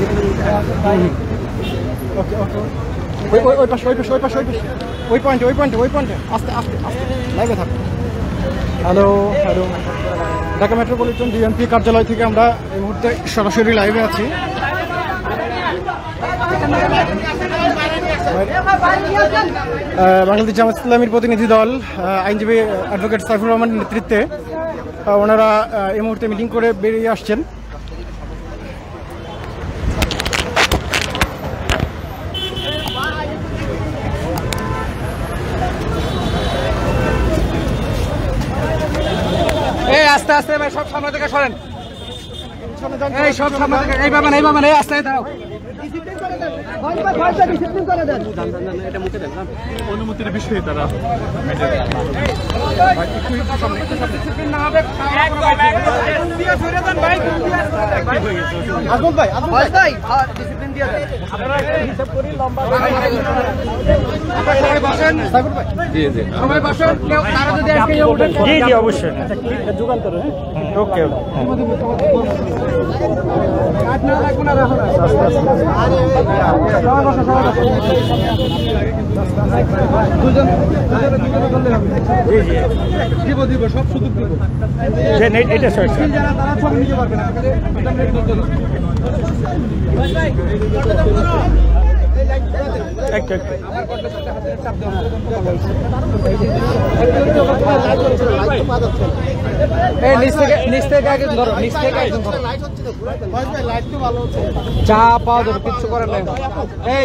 ওকে ওকে ওই পাশে ওই পাশে ওই পাশে ওই পাশে ওই পয়েন্টে ওই পয়েন্টে ওই পয়েন্টে আস্তে আস্তে আস্তে লাইভে থাকো। Hello hello, Dhaka metropolitan BNP কার্যালয় থেকে আমরা এই মুহূর্তে সরাসরি লাইভে আছি। বাংলাদেশ জামাত ইসলামীর প্রতিনিধি দল আইনজীবী অ্যাডভোকেট সাইফুর রহমানের নেতৃত্বে ওনারা এই মুহূর্তে মিটিং করে বেরিয়ে আসছেন। এই আস্তে আস্তে ভাই, সব সামনে থেকে সরেন। এই সব সামনে থেকে এইভাবে এই আস্তে দাঁড়াও। অনুমতির বিষয়ে তারা অবশ্যই যুগান্তর। ওকে দিব সব সুযোগ দিব। চা পাওয়া যাবে, কিচ্ছু করার নাই। এই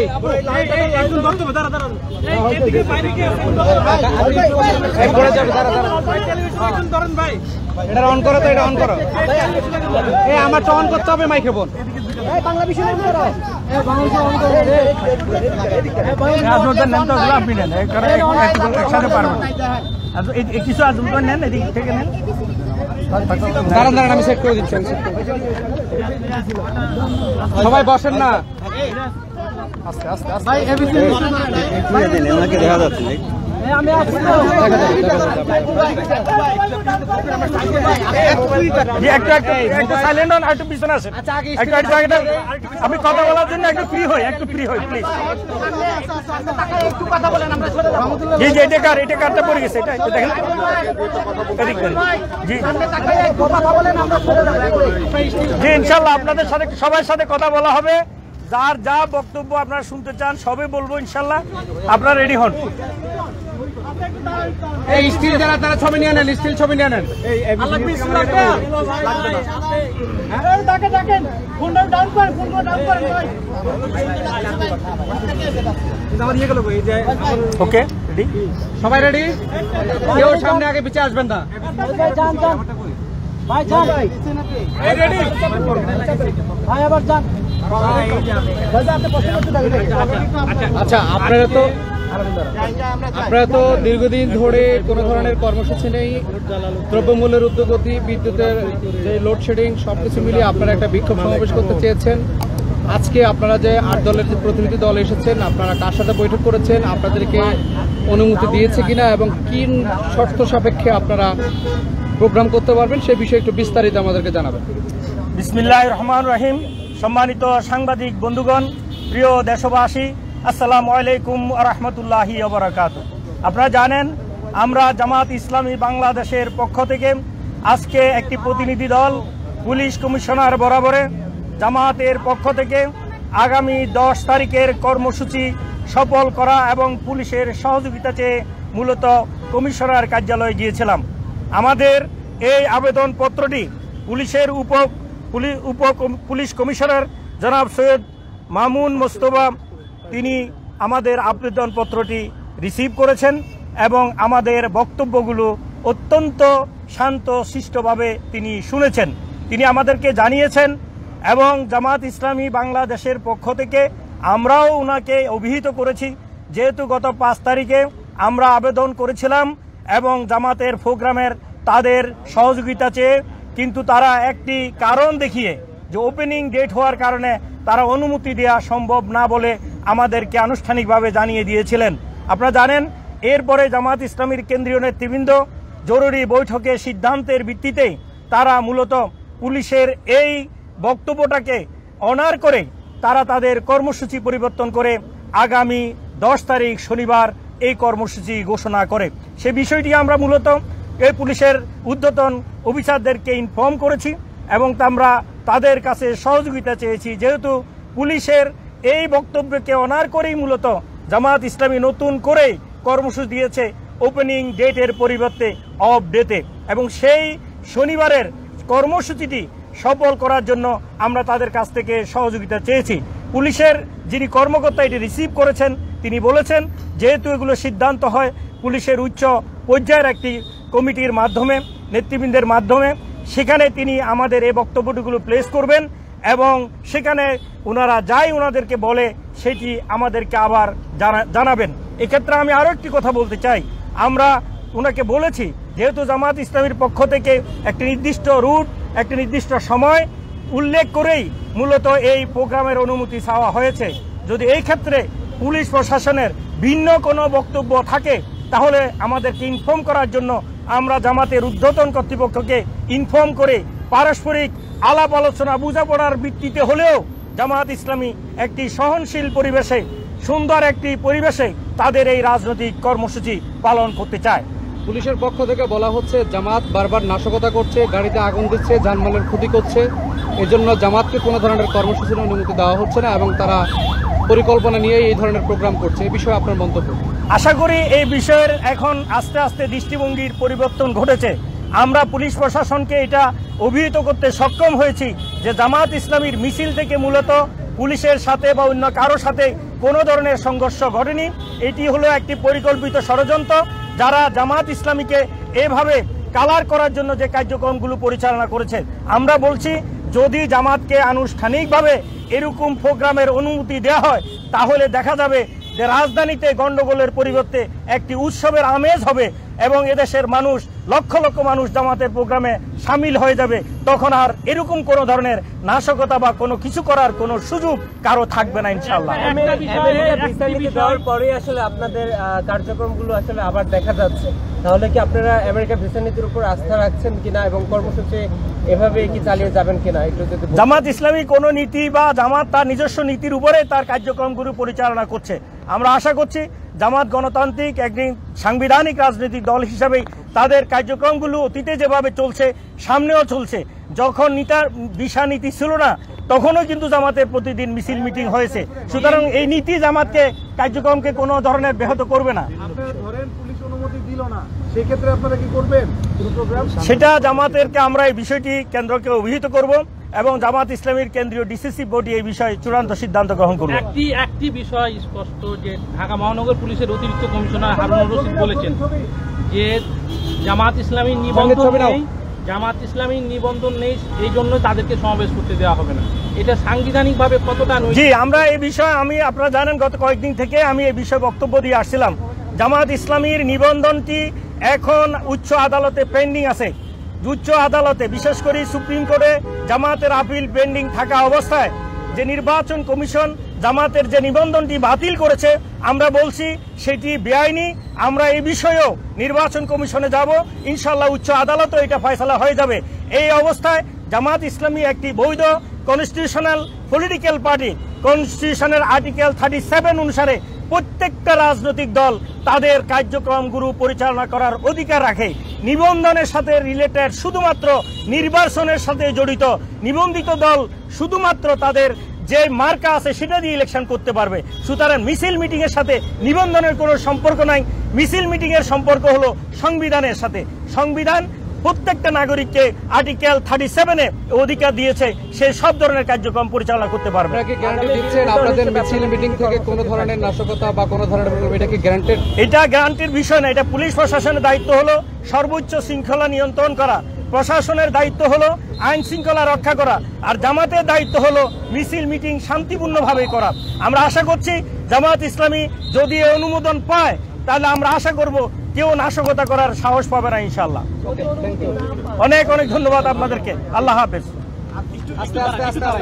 এটা অন করো তো, এটা অন করো। এই আমার তো অন করতে হবে মাইকে বোন। কিছু আজম করে নেন, এদিক থেকে নেন। দাঁড়ান দাঁড়ান, আমি সেট করে দিচ্ছি। সবাই বসেন না, আস্তে আস্তে আস্তে দেখা যাচ্ছে। আমি কথা বলার জন্য একটু ফ্রি হই প্লিজ। জি জি, এটা কার্ডটা পড়ে গেছে, এটা দেখেন। জি ইনশাল্লাহ আপনাদের সাথে সবার সাথে কথা বলা হবে। যার যা বক্তব্য আপনারা শুনতে চান সবই বলবো ইনশাল্লাহ। আপনারা রেডি হন। এই স্টিল যারা তারা ছবি নিয়ে নেন, স্টিল ছবি নিয়ে নেন। ওকে রেডি, সবাই রেডি? কেউ সামনে আগে পিছিয়ে আসবেন না। আচ্ছা, আপনারা তো দীর্ঘদিন ধরে কোনো ধরনের কর্মসূচি নেই, দ্রব্যমূল্যের ঊর্ধ্বগতি, বিদ্যুতের যে লোডশেডিং সবকিছু মিলিয়ে আপনারা একটা বিক্ষোভ সমাবেশ করতে চেয়েছেন। আজকে আপনারা যে 8 দলের যে প্রতিনিধি দল এসেছেন, আপনারা কার সাথে বৈঠক করেছেন, আপনাদেরকে অনুমতি দিয়েছে কিনা এবং কি শর্ত সাপেক্ষে আপনারা প্রোগ্রাম করতে পারবেন সেই বিষয়ে একটু বিস্তারিত আমাদেরকে জানাবেন। বিসমিল্লাহির রহমানির রহিম। সম্মানিত সাংবাদিক বন্ধুগণ, প্রিয় দেশবাসী, আসসালামু আলাইকুম ওয়া রাহমাতুল্লাহি ওয়া বারাকাতুহু। আপনারা জানেন আমরা জামাত ইসলামী বাংলাদেশের পক্ষ থেকে আজকে একটি প্রতিনিধি দল পুলিশ কমিশনার বরাবরে জামাতের পক্ষ থেকে আগামী 10 তারিখের কর্মসূচি সফল করা এবং পুলিশের সহযোগিতা চেয়ে মূলত কমিশনার কার্যালয়ে গিয়েছিলাম। আমাদের এই আবেদনপত্রটি পুলিশের পুলিশ কমিশনার জনাব সৈয়দ মামুন মোস্তফা তিনি আমাদের আবেদনপত্রটি রিসিভ করেছেন এবং আমাদের বক্তব্যগুলো অত্যন্ত শান্ত শিষ্টভাবে তিনি শুনেছেন। তিনি আমাদেরকে জানিয়েছেন এবং জামাত ইসলামী বাংলাদেশের পক্ষ থেকে আমরাও ওনাকে অভিহিত করেছি, যেহেতু গত 5 তারিখে আমরা আবেদন করেছিলাম এবং জামাতের প্রোগ্রামের তাদের সহযোগিতা চেয়ে, কিন্তু তারা একটি কারণ দেখিয়ে যে ওপেনিং ডেট হওয়ার কারণে তারা অনুমতি দেওয়া সম্ভব না বলে আমাদেরকে আনুষ্ঠানিকভাবে জানিয়ে দিয়েছিলেন। আপনারা জানেন এরপরে জামাত ইসলামীর কেন্দ্রীয় নেতৃবৃন্দ জরুরি বৈঠকে সিদ্ধান্তের ভিত্তিতে তারা মূলত পুলিশের এই বক্তব্যটাকে অনার করে তারা তাদের কর্মসূচি পরিবর্তন করে আগামী 10 তারিখ শনিবার এই কর্মসূচি ঘোষণা করে। সে বিষয়টি আমরা মূলত এই পুলিশের ঊর্ধ্বতন অফিসারদেরকে ইনফর্ম করেছি এবং আমরা তাদের কাছে সহযোগিতা চেয়েছি। যেহেতু পুলিশের এই বক্তব্যকে অনার করেই মূলত জামাত ইসলামী নতুন করে কর্মসূচি দিয়েছে ওপেনিং ডেটের পরিবর্তে অফ ডেতে, এবং সেই শনিবারের কর্মসূচিটি সফল করার জন্য আমরা তাদের কাছ থেকে সহযোগিতা চেয়েছি। পুলিশের যিনি কর্মকর্তা এটি রিসিভ করেছেন তিনি বলেছেন যেহেতু এগুলো সিদ্ধান্ত হয় পুলিশের উচ্চ পর্যায়ের একটি কমিটির মাধ্যমে, নেতৃবৃন্দের মাধ্যমে, সেখানে তিনি আমাদের এই বক্তব্যগুলো প্লেস করবেন এবং সেখানে ওনারা যাই ওনাদেরকে বলে সেটি আমাদেরকে আবার জানাবেন। এক্ষেত্রে আমি আরও একটি কথা বলতে চাই, আমরা ওনাকে বলেছি যেহেতু জামাত ইসলামীর পক্ষ থেকে একটি নির্দিষ্ট রুট, একটি নির্দিষ্ট সময় উল্লেখ করেই মূলত এই প্রোগ্রামের অনুমতি চাওয়া হয়েছে। যদি এই ক্ষেত্রে পুলিশ প্রশাসনের ভিন্ন কোনো বক্তব্য থাকে তাহলে আমাদেরকে ইনফর্ম করার জন্য আমরা জামাতের ঊর্ধ্বতন কর্তৃপক্ষকে ইনফর্ম করে পারস্পরিক আলাপ আলোচনা বোঝাপড়ার ভিত্তিতে হলেও জামাত ইসলামী একটি সহনশীল পরিবেশে, সুন্দর একটি পরিবেশে তাদের এই রাজনৈতিক কর্মসূচি পালন করতে চায়। পুলিশের পক্ষ থেকে বলা হচ্ছে জামাত বারবার নাশকতা করছে, গাড়িতে আগুন দিচ্ছে, যানবাহনের ক্ষতি করছে, এজন্য জামাতকে কোনো ধরনের কর্মসূচির অনুমতি দেওয়া হচ্ছে না এবং তারা পরিকল্পনা নিয়ে এই ধরনের প্রোগ্রাম করছে। এই বিষয়ে আপনার মন্তব্য? আশা করি এই বিষয়ের এখন আস্তে আস্তে দৃষ্টিভঙ্গির পরিবর্তন ঘটেছে। আমরা পুলিশ প্রশাসনকে এটা অভিহিত করতে সক্ষম হয়েছি যে জামাত ইসলামীর মিছিল থেকে মূলত পুলিশের সাথে বা অন্য কারো সাথে কোনো ধরনের সংঘর্ষ ঘটেনি। এটি হলো একটি পরিকল্পিত ষড়যন্ত্র যারা জামাত ইসলামীকে এভাবে কালার করার জন্য যে কার্যক্রমগুলো পরিচালনা করেছে। আমরা বলছি যদি জামাতকে আনুষ্ঠানিকভাবে এরকম প্রোগ্রামের অনুমতি দেওয়া হয় তাহলে দেখা যাবে যে রাজধানীতে গন্ডগোলের পরিবর্তে একটি উৎসবের আমেজ হবে এবং এদেশের মানুষ, লক্ষ লক্ষ মানুষ জামাতের প্রোগ্রামে সামিল হয়ে যাবে। তখন আর এরকম কোনো ধরনের নাশকতা বা কোনো কিছু করার কোনো সুযোগ কারো থাকবে না ইনশাআল্লাহ। দেওয়ার পরে আসলে আপনাদের কার্যক্রমগুলো আসলে আবার দেখা যাচ্ছে, তাহলে কি আপনারা আমেরিকা ভিসা নীতির উপর আস্থা রাখছেন কিনা এবং কর্মসূচি এভাবে কি চালিয়ে যাবেন কিনা একটু যদি। জামাত ইসলামী কোনো নীতি বা জামাত তার নিজস্ব নীতির উপরে তার কার্যক্রমগুলো পরিচালনা করছে। আমরা আশা করছি জামাত গণতান্ত্রিক একদিন সাংবিধানিক রাজনৈতিক দল হিসাবে তাদের কার্যক্রমগুলো অতীতে যেভাবে চলছে সামনেও চলছে। যখন ভিসা নীতি ছিল না তখনও কিন্তু জামাতের প্রতিদিন মিছিল মিটিং হয়েছে। সুতরাং এই নীতি জামাতকে কার্যক্রমকে কোনো ধরনের ব্যাহত করবে না। সেটা জামাতেরকে আমরা এই বিষয়টি কেন্দ্রকে অভিহিত করব এবং জামাত ইসলামীর কেন্দ্রীয় ডিসিসি বডি এই বিষয়ে চূড়ান্ত সিদ্ধান্ত গ্রহণ করবে। একটি বিষয় স্পষ্ট যে ঢাকা মহানগর পুলিশের অতিরিক্ত কমিশনার হারুনুর রশিদ বলেছেন যে জামাত ইসলামীর নিবন্ধন নেই, এই জন্য তাদেরকে সমাবেশ করতে দেওয়া হবে না। এটা সাংবিধানিকভাবে কতটা? জি, আমরা এই বিষয়ে আপনারা জানেন গত কয়েকদিন থেকে আমি এই বিষয়ে বক্তব্য দিয়ে আসছিলাম। জামাত ইসলামীর নিবন্ধনটি এখন উচ্চ আদালতে পেন্ডিং আছে। উচ্চ আদালতে বিশেষ করে সুপ্রিম কোর্টে জামাতের আপিল পেন্ডিং থাকা অবস্থায় যে নির্বাচন কমিশন জামাতের যে নিবন্ধনটি বাতিল করেছে আমরা বলছি সেটি বেআইনি। আমরা এই বিষয়েও নির্বাচন কমিশনে যাব, ইনশাআল্লাহ উচ্চ আদালতও এটা ফয়সালা হয়ে যাবে। এই অবস্থায় জামাত ইসলামী একটি বৈধ কনস্টিটিউশনাল পলিটিক্যাল পার্টি। কনস্টিটিউশনের আর্টিকেল 37 অনুসারে প্রত্যেকটা রাজনৈতিক দল তাদের কার্যক্রমগুলো পরিচালনা করার অধিকার রাখে। নিবন্ধনের সাথে রিলেটেড শুধুমাত্র নির্বাচনের সাথে জড়িত নিবন্ধিত দল শুধুমাত্র তাদের যে মার্কা আছে সেটা দিয়ে ইলেকশন করতে পারবে। সুতরাং মিছিল মিটিং এর সাথে নিবন্ধনের কোনো সম্পর্ক নাই। মিছিল মিটিং এর সম্পর্ক হলো সংবিধানের সাথে। সংবিধান প্রত্যেকটা নাগরিককে আর্টিকেল 37-এ অধিকার দিয়েছে, সে সব ধরনের কার্যক্রম পরিচালনা করতে পারবে। আপনাদের মিছিল মিটিং থেকে কোনো ধরনের নাশকতা বা কোনো ধরনের এটা কি গ্যারান্টেড? এটা গ্যারান্টির বিষয় না। এটা পুলিশ প্রশাসনের দায়িত্ব হলো সর্বোচ্চ শৃঙ্খলা নিয়ন্ত্রণ করা, প্রশাসনের দায়িত্ব হলো আইন শৃঙ্খলা রক্ষা করা, আর জামাতের দায়িত্ব হলো মিছিল মিটিং শান্তিপূর্ণভাবে করা। আমরা আশা করছি জামাত ইসলামী যদি অনুমোদন পায় তাহলে আমরা আশা করব কেউ নাশকতা করার সাহস পাবে না ইনশাআল্লাহ। অনেক অনেক ধন্যবাদ আপনাদেরকে। আল্লাহ হাফেজ।